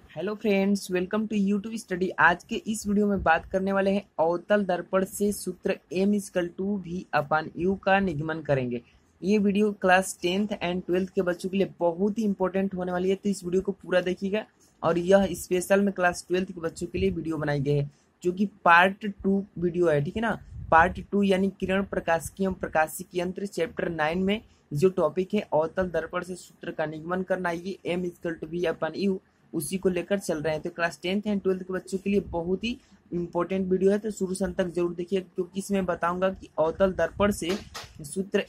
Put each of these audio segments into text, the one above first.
Hello friends, welcome to YouTube study. आज के इस वीडियो में बात करने वाले हैं अवतल दर्पण से सूत्र m=v/u का निगमन करेंगे। ये video class 10th and 12th के बच्चों के लिए बहुत ही इंपॉर्टेंट होने वाली है, तो इस वीडियो को पूरा देखिएगा। और यह स्पेशल में क्लास 12th के बच्चों के लिए वीडियो बनाई गई है, जो कि पार्ट 2 वीडियो है, ठीक है ना। पार्ट 2 यानी किरण प्रकाशिकी एवं प्रकाशिक यंत्र चैप्टर 9 में जो टॉपिक है अवतल दर्पण से सूत्र का निगमन करना, ये m=v/u उसी को लेकर चल रहे हैं। तो क्लास 10th एंड 12th के बच्चों के लिए बहुत ही इंपॉर्टेंट वीडियो है, तो शुरू से अंत तक जरूर देखिए, क्योंकि इसमें बताऊंगा कि अवतल दर्पण से सूत्र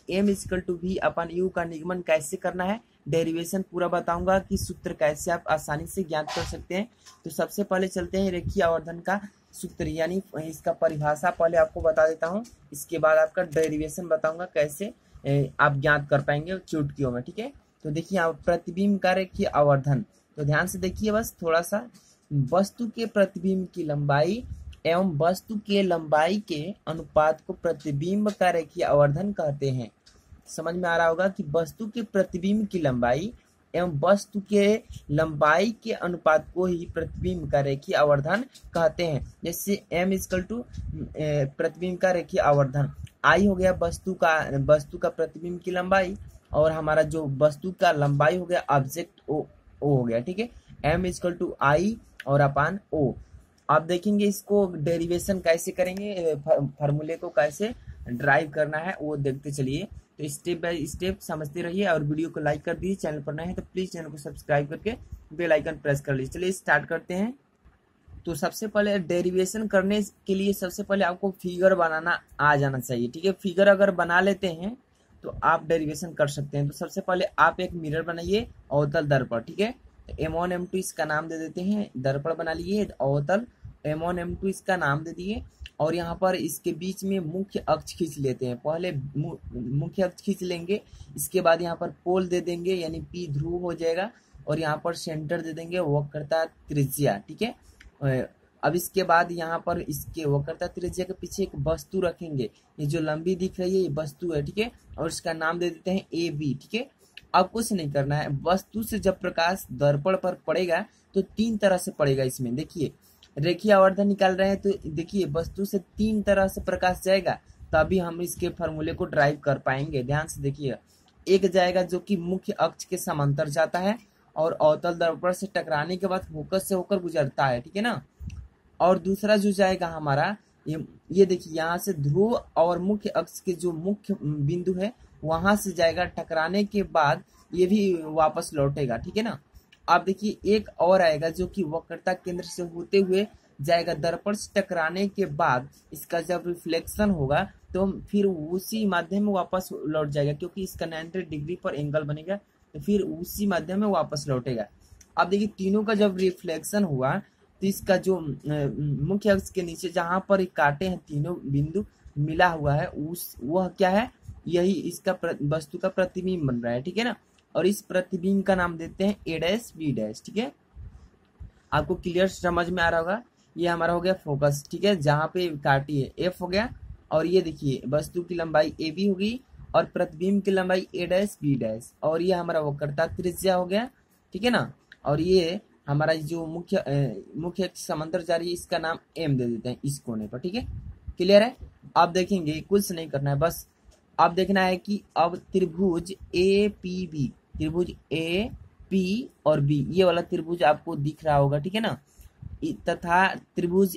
m=v/u का निगमन कैसे करना है। डेरिवेशन पूरा बताऊंगा कि सूत्र कैसे आप आसानी से ज्ञात कर सकते हैं। तो सबसे पहले चलते हैं रेखीय आवर्धन का सूत्र, यानी इसका परिभाषा पहले आपको बता देता हूँ। इसके बाद आपका डेरिवेशन बताऊंगा कैसे आप ज्ञात कर पाएंगे चुटकियों में, ठीक है। तो देखिए यहाँ प्रतिबिंब का रेखीय आवर्धन, तो ध्यान से देखिए बस थोड़ा सा। वस्तु के प्रतिबिंब की लंबाई एवं वस्तु के लंबाई के अनुपात को प्रतिबिंब का रेखीय आवर्धन कहते हैं। समझ में आ रहा होगा कि वस्तु के प्रतिबिंब की लंबाई एवं वस्तु के लंबाई के अनुपात को ही प्रतिबिंब का रेखीय आवर्धन कहते हैं। जैसे m= प्रतिबिंब का रेखीय आवर्धन, I हो गया वस्तु का प्रतिबिंब की लंबाई, और हमारा जो वस्तु का लंबाई हो गया ऑब्जेक्ट O हो गया, ठीक है। m=I और अपान O। आप देखेंगे इसको डेरिवेशन कैसे करेंगे, फार्मूले को कैसे ड्राइव करना है वो देखते चलिए। तो स्टेप बाय स्टेप समझते रहिए और वीडियो को लाइक कर दीजिए। चैनल पर नए हैं तो प्लीज चैनल को सब्सक्राइब करके बेल आइकन प्रेस कर लीजिए। चलिए स्टार्ट करते हैं। तो सबसे पहले डेरिवेशन करने के लिए सबसे पहले आपको फिगर बनाना आ जाना चाहिए, ठीक है। फिगर अगर बना लेते हैं तो आप डेरिवेशन कर सकते हैं। तो सबसे पहले आप एक मिरर बनाइए अवतल दर्पण, ठीक है। m1 m2 इसका नाम दे देते हैं, दर्पण बना लिए अवतल, m1 m2 इसका नाम दे दिए। और यहाँ पर इसके बीच में मुख्य अक्ष खींच लेते हैं। पहले मुख्य अक्ष खींच लेंगे, इसके बाद यहाँ पर पोल दे देंगे, यानी P ध्रुव हो जाएगा, और यहाँ पर सेंटर दे देंगे वक्रता त्रिज्या, ठीक है। अब इसके बाद यहाँ पर इसके वक्रता त्रिज्या के पीछे एक वस्तु रखेंगे। ये जो लंबी दिख रही है ये वस्तु है, ठीक है, और इसका नाम दे देते हैं AB, ठीक है। अब कुछ नहीं करना है, वस्तु से जब प्रकाश दर्पण पर पड़ेगा तो 3 तरह से पड़ेगा। इसमें देखिए रेखीय आवर्धन निकाल रहे हैं, तो देखिए वस्तु से 3 तरह से प्रकाश जाएगा, तभी हम इसके फॉर्मूले को ड्राइव कर पाएंगे। ध्यान से देखिए, एक जाएगा जो कि मुख्य अक्ष के समांतर जाता है और अवतल दर्पण से टकराने के बाद फोकस से होकर गुजरता है, ठीक है ना। और दूसरा जो जाएगा हमारा ये देखिए, यहाँ से ध्रुव और मुख्य अक्ष के जो मुख्य बिंदु है वहां से जाएगा, टकराने के बाद ये भी वापस लौटेगा, ठीक है ना। आप देखिए एक और आएगा जो कि वक्रता केंद्र से होते हुए जाएगा, दर्पण से टकराने के बाद इसका जब रिफ्लेक्शन होगा तो फिर उसी माध्यम में वापस लौट जाएगा, क्योंकि इसका 90 डिग्री पर एंगल बनेगा, तो फिर उसी माध्यम में वापस लौटेगा। अब देखिए तीनों का जब रिफ्लेक्शन हुआ तो इसका जो मुख्य अक्ष के नीचे जहां पर काटे हैं तीनों बिंदु मिला हुआ है, वह क्या है, यही इसका वस्तु का प्रतिबिंब बन रहा है, ठीक है ना। और इस प्रतिबिंब का नाम देते हैं A', ठीक है। आपको क्लियर समझ में आ रहा होगा। ये हमारा हो गया फोकस, ठीक है, जहां पे काटी है F हो गया, और ये देखिए वस्तु की लंबाई AB होगी और प्रतिबिंब की लंबाई A', और ये हमारा वक्रता त्रिज्या हो गया, ठीक है ना। और ये हमारा जो मुख्य समांतर जा रही है इसका नाम M दे देते हैं इस कोने पर, ठीक है। क्लियर है। आप देखेंगे कुछ नहीं करना है, बस आप देखना है कि अब त्रिभुज APB, त्रिभुज AP और B, ये वाला त्रिभुज आपको दिख रहा होगा, ठीक है ना, तथा त्रिभुज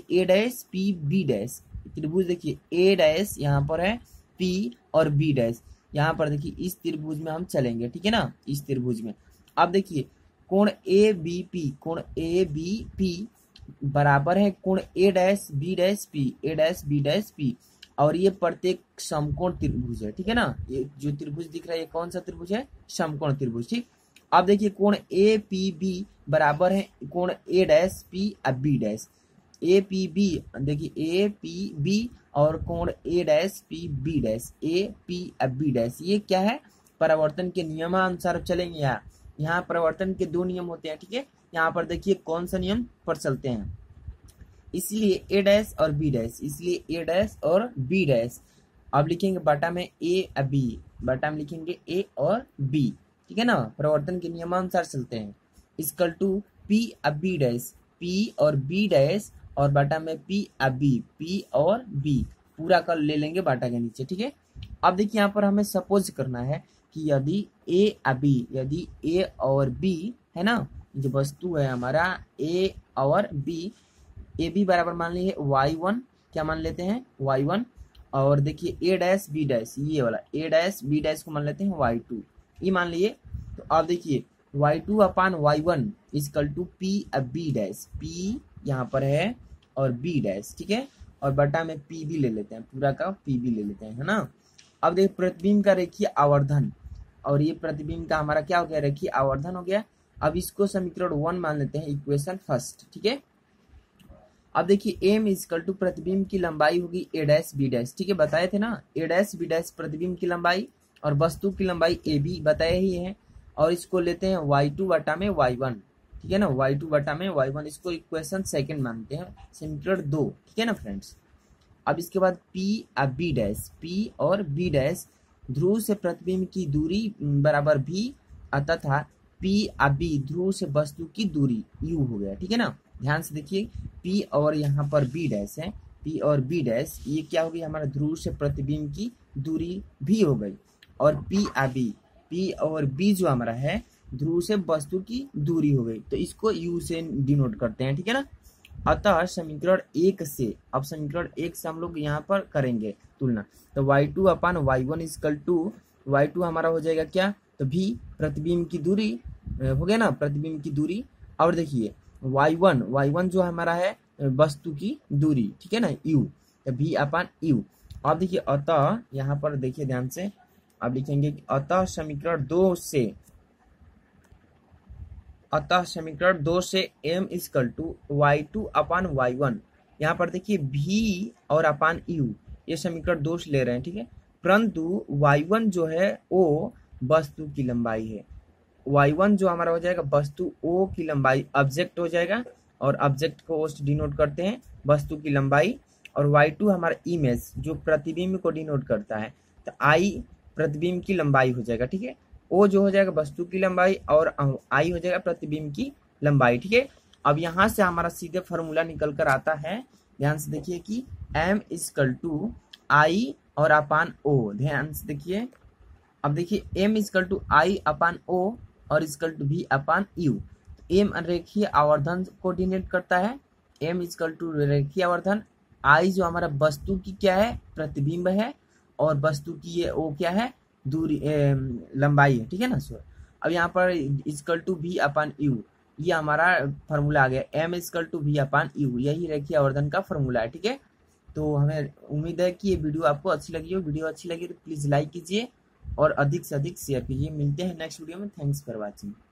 A', त्रिभुज देखिए A' यहाँ पर है, P और B' यहाँ पर देखिए, इस त्रिभुज में हम चलेंगे, ठीक है ना। इस त्रिभुज में आप देखिए कोण ABP बराबर है कोण A', और ये प्रत्येक समकोण त्रिभुज है, ठीक है ना। ये जो त्रिभुज दिख रहा है ये कौन सा त्रिभुज है, समकोण त्रिभुज, ठीक। आप देखिए कोण APB बराबर है कोण A', APB देखिए APB और कोण A', APB, ये क्या है, परावर्तन के नियमानुसार चलेंगे। यहाँ परावर्तन के 2 नियम होते हैं, ठीक है। यहाँ पर देखिए कौन सा नियम पर चलते हैं, इसलिए A' और B', इसलिए A' और B'। अब लिखेंगे बटा में AB, बटा में लिखेंगे A और B, ठीक है ना। परिवर्तन के नियमानुसार चलते हैं। इक्वल टू पी अब बी डैश, पी और बी डैश और बाटा में पी अब बी, पी और बी पूरा कर ले लेंगे बाटा के नीचे, ठीक है। अब देखिए यहाँ पर हमें सपोज करना है कि यदि ए अब बी, यदि ए और बी है ना, जो वस्तु है हमारा ए और बी, ए बी बराबर मान लीजिए y1, क्या मान लेते हैं y1, और देखिए ए डैश बी डैश, ये वाला ए डैश बी डैश को मान लेते हैं y2, ये मान लिए। तो अब देखिए y2 upon y1 equal to P अब बी डैश, पी यहाँ पर है और बी डैश, ठीक है, और बटा में पी भी ले लेते हैं, पूरा का पी भी ले लेते हैं, है ना। अब देखिए प्रतिबिंब का रेखीय आवर्धन, और ये प्रतिबिंब का हमारा क्या हो गया, रेखीय आवर्धन हो गया। अब इसको समीकरण 1 मान लेते हैं, इक्वेशन फर्स्ट, ठीक है। अब देखिए एम इजकल टू प्रतिबिंब की लंबाई होगी ए डैश बी डैश, ठीक है, बताए थे ना, ए डैश बी डैश प्रतिबिंब की लंबाई और वस्तु की लंबाई ए बी बताए ही है, और इसको लेते हैं y2 बटा में y1, ठीक है ना, y2 बटा में y1, इसको इक्वेशन सेकंड मानते हैं, समीकरण 2, ठीक है ना फ्रेंड्स। अब इसके बाद P अब बी डैश, P और बी डैश ध्रुव से प्रतिबिंब की दूरी बराबर भी, तथा P अब बी ध्रुव से वस्तु की दूरी u हो गया, ठीक है ना। ध्यान से देखिए P और यहाँ पर बी डैश है, P और बी डैश ये क्या हो गई, हमारा ध्रुव से प्रतिबिंब की दूरी भी हो गई, और P अब बी, P और B जो हमारा है ध्रुव से वस्तु की दूरी हो गई, तो इसको u से डिनोट करते हैं, ठीक है ना। अतः समीकरण 1 से, अब समीकरण 1 से हम लोग यहाँ पर करेंगे तुलना, तो y2 upon y1 equal to, y2 हमारा हो जाएगा क्या, तो भी प्रतिबिंब की दूरी हो गया ना, प्रतिबिंब की दूरी, और देखिए y1 जो हमारा है वस्तु की दूरी, ठीक है ना, u, तो भी अपान u। अब देखिए अतः यहाँ पर देखिए ध्यान से, अब लिखेंगे कि अतः समीकरण 2 से, अतः समीकरण 2 से m equal to y2 upon y1, यहाँ पर देखिए v और अपान u, ये समीकरण 2 से ले रहे हैं, ठीक है, परंतु y1 जो है o वस्तु की लंबाई है, y1 जो हमारा हो जाएगा वस्तु o की लंबाई, ऑब्जेक्ट हो जाएगा, और ऑब्जेक्ट को o से डिनोट करते हैं वस्तु की लंबाई, और y2 हमारा इमेज जो प्रतिबिंब को डिनोट करता है, तो i प्रतिबिंब की लंबाई हो जाएगा, ठीक है, ओ जो हो जाएगा वस्तु की लंबाई और आई हो जाएगा प्रतिबिंब की लंबाई, ठीक है। अब यहाँ से हमारा सीधे फॉर्मूला निकल कर आता है, ध्यान से देखिए कि m इजकल टू आई और अपान ओ, ध्यान से देखिए, अब देखिए m equal to I upon O और इजकल टू भी अपान यू, एम रेखीय आवर्धन को डिनोट करता है, m इजकल टू रेखीय आवर्धन, आई जो हमारा वस्तु की क्या है, प्रतिबिंब है, और वस्तु की ये ओ क्या है, दूरी लंबाई है, ठीक है ना सर। अब यहाँ पर इजकल टू भी अपान यू, ये हमारा फॉर्मूला आ गया, m इजकल टू भी अपान यू, यही रेखीय आवर्धन का फॉर्मूला है, ठीक है। तो हमें उम्मीद है कि ये वीडियो आपको अच्छी लगी हो, वीडियो अच्छी लगी तो प्लीज़ लाइक कीजिए और अधिक से अधिक शेयर कीजिए। मिलते हैं नेक्स्ट वीडियो में, थैंक्स फॉर वॉचिंग।